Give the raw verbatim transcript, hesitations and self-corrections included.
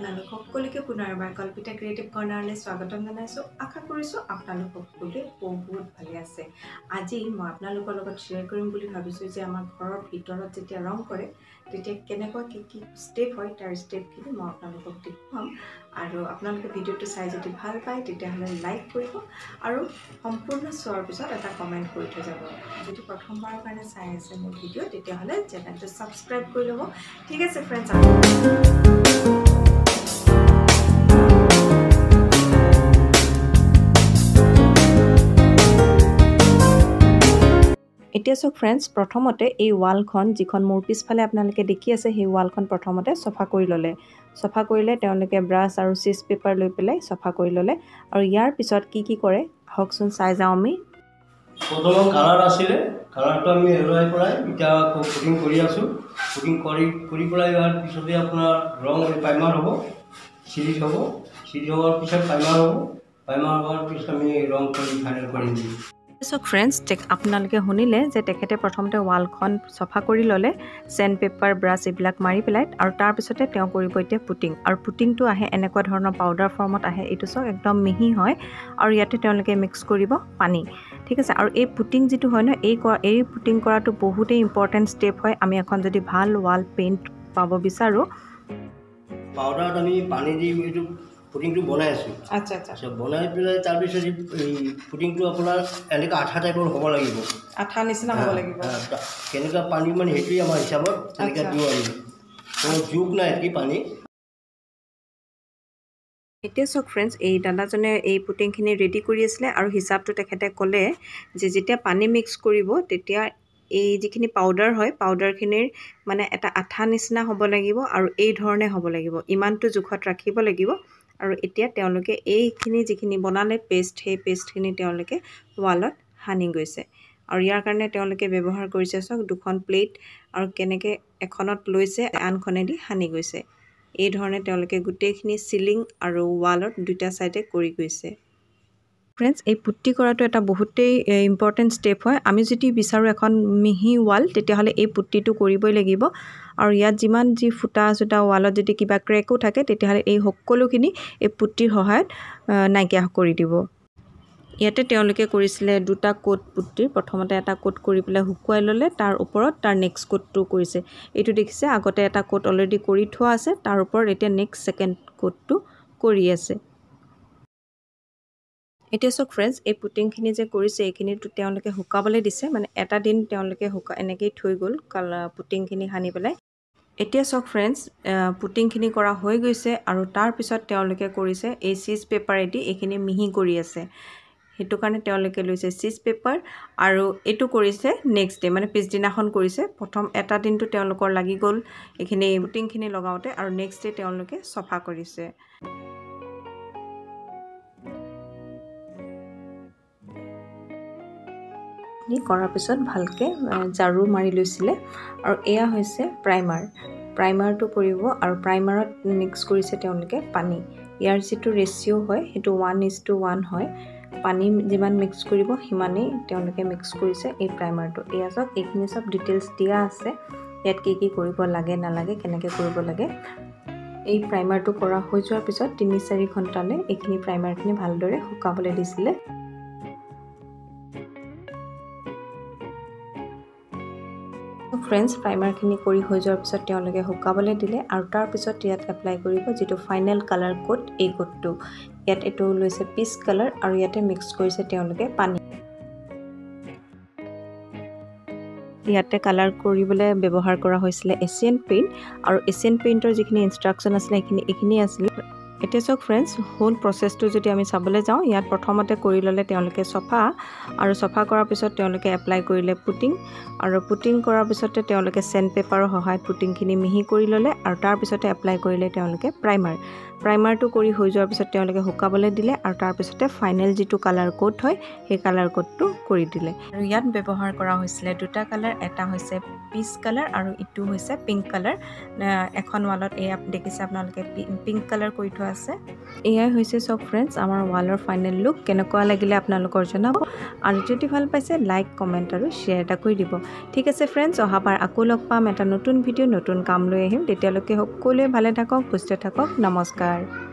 আপোনালোক সকলোকে পুনৰবাৰ কল্পিতা ক্ৰিয়েটিভ কৰ্নাৰলৈ স্বাগতম জনাইছো। আশা কৰিছো আপোনালোক সকলোৱে বহুত ভালে আছে। আজি মই আপোনালোকৰ লগত শ্বেয়াৰ কৰিম বুলি ভাবিছো যে আমাৰ ঘৰৰ ভিতৰত যেতিয়া ৰং কৰে তেতিয়া কেনেকৈ কি কি ষ্টেপ হয় তাৰ ষ্টেপখিনি মই আপোনালোকক দেখুৱাম। আৰু আপোনালোকে ভিডিঅ'টো চাই যদি ভাল পায় তেতিয়াহ'লে লাইক কৰিব আৰু সম্পূৰ্ণ চোৱাৰ পিছত এটা কমেণ্ট কৰি থৈ যাব। যদি প্ৰথমবাৰৰ কাৰণে চাই আছে মোৰ ভিডিঅ' তেতিয়াহ'লে চেনেলটো ছাবস্ক্ৰাইব কৰি ল'ব। ঠিক আছে ফ্ৰেণ্ডছ, এতিয়া চাওক ফ্ৰেণ্ডছ, প্ৰথমতে এই ৱালখন যিখন মোৰ পিছফালে আপোনালোকে দেখি আছে সেই ৱালখন প্ৰথমতে চফা কৰি ল'লে। চফা কৰিলে তেওঁলোকে ব্ৰাছ আৰু চিজ পেপাৰ লৈ পেলাই চফা কৰি ল'লে। আৰু ইয়াৰ পিছত কি কি কৰে আহকচোন চাই যাওঁ আমি। প্ৰথম কালাৰ আছিলে, কালাৰটো আমি এৰুৱাই পেলাই এতিয়া পুটিং কৰি আছোঁ। পুটিং কৰি কৰি পেলাই ইয়াৰ পিছতে আপোনাৰ ৰং প্ৰাইমাৰ হ'ব, চিৰিজ হ'ব, চিৰিজ হোৱাৰ পিছত প্ৰাইমাৰ হ'ব, প্ৰাইমাৰ হোৱাৰ পিছত আমি ৰং কৰি ফাইনেল কৰি দিম। চাওক ফ্ৰেণ্ডছ, আপোনালোকে শুনিলে যে তেখেতে প্ৰথমতে ৱালখন চফা কৰি ল'লে, চেণ্ড পেপাৰ ব্ৰাছ এইবিলাক মাৰি পেলাই, আৰু তাৰপিছতে তেওঁ কৰিব এতিয়া পুটিং। আৰু পুটিংটো আহে এনেকুৱা ধৰণৰ পাউডাৰ ফৰ্মত আহে। এইটো চাওক একদম মিহি হয় আৰু ইয়াতে তেওঁলোকে মিক্স কৰিব পানী। ঠিক আছে, আৰু এই পুটিং যিটো হয় ন, এই এই পুটিং কৰাটো বহুতেই ইম্পৰ্টেণ্ট ষ্টেপ হয়। আমি এখন যদি ভাল ৱাল পেইণ্ট পাব বিচাৰোঁ, পাউডাৰত আমি পানী দি এইটো পুটিংটো বনাই আছোঁ। আচ্ছা আচ্ছা, বনাই পেলাই তাৰপিছত এই পুটিংটো আপোনাৰ এনেকুৱা আঠা টাইপৰ হ'ব লাগিব, আঠা নিচিনা হ'ব লাগিব। কেনেকুৱা পানী মানে সেইটোৱে আমাৰ হিচাপত তেনেকৈ দিওঁ আমি, কোনো জোখ নাই কি পানী। এতিয়া চাওক ফ্ৰেণ্ডছ, এই দাদাজনে এই পুটিংখিনি ৰেডি কৰি আছিলে আৰু হিচাপটো তেখেতে ক'লে যে যেতিয়া পানী মিক্স কৰিব তেতিয়া এই যিখিনি পাউডাৰ হয় পাউডাৰখিনিৰ মানে এটা আঠা নিচিনা হ'ব লাগিব আৰু এই ধৰণে হ'ব লাগিব, ইমানটো জোখত ৰাখিব লাগিব। আৰু এতিয়া তেওঁলোকে এইখিনি যিখিনি বনালে পেষ্ট, সেই পেষ্টখিনি তেওঁলোকে ৱালত সানি গৈছে। আৰু ইয়াৰ কাৰণে তেওঁলোকে ব্যৱহাৰ কৰিছে চাওক দুখন প্লেট, আৰু কেনেকৈ এখনত লৈছে আনখনেদি সানি গৈছে। এই ধৰণে তেওঁলোকে গোটেইখিনি চিলিং আৰু ৱালত দুটা ছাইডে কৰি গৈছে। ফ্ৰেণ্ডছ, এই পুট্টি কৰাটো এটা বহুতেই ইম্পৰ্টেণ্ট ষ্টেপ হয়। আমি যদি বিচাৰোঁ এখন মিহি ৱাল তেতিয়াহ'লে এই পুট্টিটো কৰিবই লাগিব। আৰু ইয়াত যিমান যি ফুটা চুটা ৱালত যদি কিবা ক্ৰেকো থাকে তেতিয়াহ'লে এই সকলোখিনি এই পুট্টিৰ সহায়ত নাইকিয়া কৰি দিব। ইয়াতে তেওঁলোকে কৰিছিলে দুটা কোট পুট্টিৰ। প্ৰথমতে এটা কোট কৰি পেলাই শুকুৱাই ল'লে, তাৰ ওপৰত তাৰ নেক্সট কোটটো কৰিছে। এইটো দেখিছে আগতে এটা কোট অলৰেডি কৰি থোৱা আছে, তাৰ ওপৰত এতিয়া নেক্সট ছেকেণ্ড কোটটো কৰি আছে। এতিয়া চাওক ফ্ৰেণ্ডছ, এই পুটিংখিনি যে কৰিছে এইখিনিতো তেওঁলোকে শুকাবলৈ দিছে, মানে এটা দিন তেওঁলোকে শুকা এনেকেই থৈ গ'ল কালাৰ পুটিংখিনি সানি পেলাই। এতিয়া চাওক ফ্ৰেণ্ডছ, পুটিংখিনি কৰা হৈ গৈছে আৰু তাৰপিছত তেওঁলোকে কৰিছে এই চিজ পেপাৰেদি এইখিনি মিহি কৰি আছে। সেইটো কাৰণে তেওঁলোকে লৈছে চিজ পেপাৰ আৰু এইটো কৰিছে নেক্সট ডে, মানে পিছদিনাখন কৰিছে। প্ৰথম এটা দিনটো তেওঁলোকৰ লাগি গ'ল এইখিনি পুটিংখিনি লগাওঁতে, আৰু নেক্সট ডে তেওঁলোকে চফা কৰিছে। কৰাৰ পিছত ভালকৈ ঝাৰু মাৰি লৈছিলে। আৰু এয়া হৈছে প্ৰাইমাৰ। প্ৰাইমাৰটো কৰিব আৰু প্ৰাইমাৰত মিক্স কৰিছে তেওঁলোকে পানী। ইয়াৰ যিটো ৰেচিঅ' হয় সেইটো ওৱান ইজ টু ওৱান হয়। পানী যিমান মিক্স কৰিব সিমানেই তেওঁলোকে মিক্স কৰিছে এই প্ৰাইমাৰটো। এয়া চাওক, এইখিনি চব ডিটেইলছ দিয়া আছে ইয়াত কি কি কৰিব লাগে নালাগে, কেনেকৈ কৰিব লাগে। এই প্ৰাইমাৰটো কৰা হৈ যোৱাৰ পিছত তিনি চাৰি ঘণ্টালৈ এইখিনি প্ৰাইমাৰখিনি ভালদৰে শুকাবলৈ দিছিলে। ফ্ৰেণ্ডছ, প্ৰাইমাৰখিনি কৰি হৈ যোৱাৰ পিছত তেওঁলোকে শুকাবলৈ দিলে আৰু তাৰপিছত ইয়াত এপ্লাই কৰিব যিটো ফাইনেল কালাৰ কোট, এই কোটটো। ইয়াত এইটো লৈছে পিচ কালাৰ আৰু ইয়াতে মিক্স কৰিছে তেওঁলোকে পানী। ইয়াতে কালাৰ কৰিবলৈ ব্যৱহাৰ কৰা হৈছিলে এছিয়ান পেইণ্ট, আৰু এছিয়ান পেইণ্টৰ যিখিনি ইনষ্ট্ৰাকশ্যন আছিলে সেইখিনি এইখিনি আছিলে। এতিয়া চাওক ফ্ৰেণ্ডছ, হোল প্ৰচেছটো যদি আমি চাবলৈ যাওঁ, ইয়াত প্ৰথমতে কৰি ল'লে তেওঁলোকে চফা, আৰু চফা কৰাৰ পিছত তেওঁলোকে এপ্লাই কৰিলে পুটিং, আৰু পুটিং কৰাৰ পিছতে তেওঁলোকে চেণ্ড পেপাৰৰ সহায়ত পুটিংখিনি মিহি কৰি ল'লে, আৰু তাৰপিছতে এপ্লাই কৰিলে তেওঁলোকে প্ৰাইমাৰ। প্ৰাইমাৰটো কৰি হৈ যোৱাৰ পিছত তেওঁলোকে শুকাবলৈ দিলে আৰু তাৰ পিছতে ফাইনেল যিটো কালাৰ কোড হয় সেই কালাৰ কোডটো কৰি দিলে আৰু ইয়াত ব্যৱহাৰ কৰা হৈছিলে দুটা কালাৰ এটা হৈছে পিচ কালাৰ আৰু ইটো হৈছে পিংক কালাৰ এখন ৱালত এয়া দেখিছে আপোনালোকে পিংক কালাৰ কৰি থোৱা আছে এয়াই হৈছে সব ফ্ৰেণ্ডছ আমাৰ ৱালৰ ফাইনেল লুক কেনেকুৱা লাগিলে আপোনালোকৰ জনাব আৰু যদি ভাল পাইছে লাইক কমেণ্ট আৰু শ্বেয়াৰ এটা কৰি দিব ঠিক আছে ফ্ৰেণ্ডছ অহাবাৰ আকৌ লগ পাম এটা নতুন ভিডিঅ' নতুন কাম লৈ আহিম তেতিয়ালৈকে সকলোৱে ভালে থাকক সুস্থ থাকক নমস্কাৰ